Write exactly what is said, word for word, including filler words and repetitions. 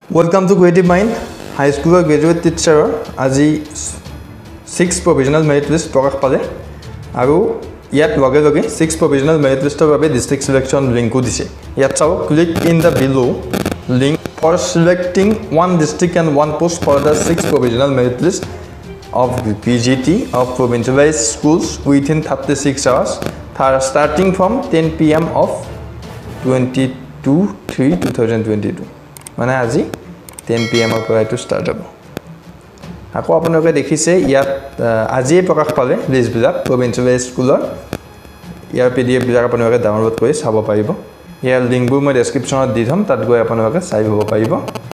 Welcome to Creative Mind. High School Graduate Teacher আজি sixth Provisional Merit List প্ৰকাশ পালে আৰু ইয়াত লগে লগে sixth Provisional Merit Listৰ বাবে district selection লিংকো দিছে ইয়াত চাও click in the below link for selecting one district and one post for the sixth Provisional Merit List of P G T of provincialized schools within thirty-six hours starting from ten p m of twenty-two three twenty twenty-two মানে আজি ten p m পৰা এটো start হ'ব আকো আপোনালোকে দেখিছে ইয়াত আজিয়ে প্ৰকাশ পালে লিষ্ট বিলাক provincial স্কুলৰ ইয়াৰ pdf বিলাক আপোনালোকে ডাউনলোড কৰি চাব পাৰিব ইয়াৰ লিংকবোৰ মই ডেসক্ৰিপচনত দি থম তাত গৈ আপোনালোকে চাই হ'ব পাৰিব